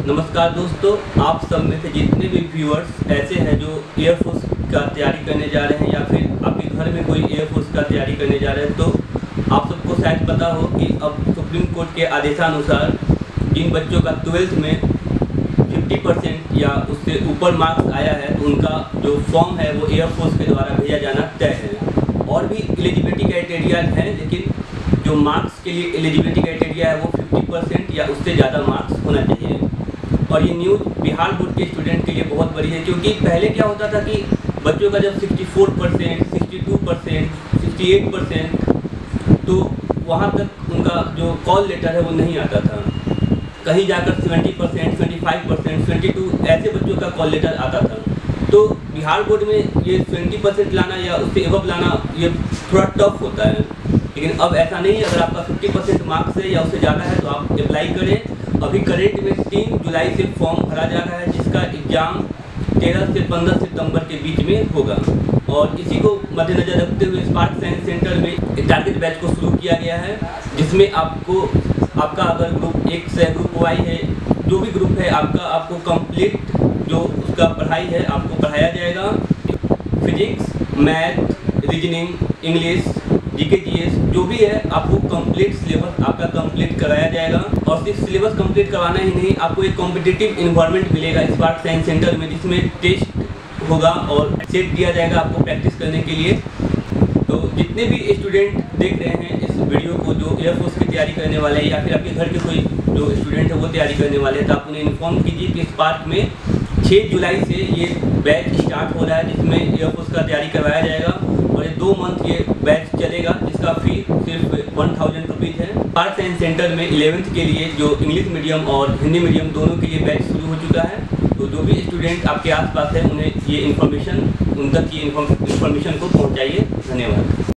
नमस्कार दोस्तों, आप सब में से जितने भी व्यूअर्स ऐसे हैं जो एयरफोर्स का तैयारी करने जा रहे हैं या फिर आपके घर में कोई एयरफोर्स का तैयारी करने जा रहे हैं, तो आप सबको शायद पता हो कि अब सुप्रीम कोर्ट के आदेशानुसार जिन बच्चों का 12th में 50% या उससे ऊपर मार्क्स आया है तो उनका जो फॉर्म है वो एयरफोर्स के द्वारा भेजा जाना तय है। और भी एलिजिबिलिटी क्राइटेरिया हैं, लेकिन जो मार्क्स के लिए एलिजिबिलिटी क्राइटेरिया है वो 50% या उससे ज़्यादा मार्क्स होना चाहिए। और ये न्यूज़ बिहार बोर्ड के स्टूडेंट के लिए बहुत बड़ी है, क्योंकि पहले क्या होता था कि बच्चों का जब 64%, 62%, 68% तो वहाँ तक उनका जो कॉल लेटर है वो नहीं आता था। कहीं जाकर 70%, 75%, 22 ऐसे बच्चों का कॉल लेटर आता था। तो बिहार बोर्ड में ये 20% लाना या उससे एबव लाना ये थोड़ा टफ होता है, लेकिन अब ऐसा नहीं है। अगर आपका 50% मार्क्स है या उससे ज़्यादा है तो आप अप्लाई करें। अभी करेंट में 3 जुलाई से फॉर्म भरा जा रहा है, जिसका एग्ज़ाम 13 से 15 सितंबर के बीच में होगा। और इसी को मद्देनज़र रखते हुए स्पार्क साइंस सेंटर में एक टारगेट बैच को शुरू किया गया है, जिसमें आपका अगर ग्रुप 1 से ग्रुप वाई है, जो भी ग्रुप है आपको कंप्लीट जो उसका पढ़ाई है आपको पढ़ाया जाएगा। Physics, math, reasoning, English, GK, GS जो भी है आपको कंप्लीट सिलेबस आपका कंप्लीट कराया जाएगा। और सिर्फ सिलेबस कंप्लीट करवाना ही नहीं, आपको एक कॉम्पिटिटिव इन्वायरमेंट मिलेगा स्पार्क साइंस सेंटर में, जिसमें टेस्ट होगा और सेट दिया जाएगा आपको प्रैक्टिस करने के लिए। तो जितने भी स्टूडेंट देख रहे हैं इस वीडियो को, जो एयरफोर्स की तैयारी करने वाले हैं या फिर आपके घर के कोई जो स्टूडेंट है वो तैयारी करने वाले हैं, तो आप उन्हें इन्फॉर्म कीजिए कि स्पार्क में 6 जुलाई से ये बैच स्टार्ट हो रहा है, जिसमें एयरफोर्स का तैयारी करवाया जाएगा। और ये 2 मंथ ये बैच चलेगा, जिसका फी सिर्फ 1000 रुपीज़ है। स्पार्क साइंस सेंटर में 11th के लिए जो इंग्लिश मीडियम और हिंदी मीडियम दोनों के लिए बैच शुरू हो चुका है। तो जो भी स्टूडेंट आपके आसपास है उन्हें ये इन्फॉर्मेशन उन तक ये इन्फॉर्मेशन को पहुँचाइए। धन्यवाद।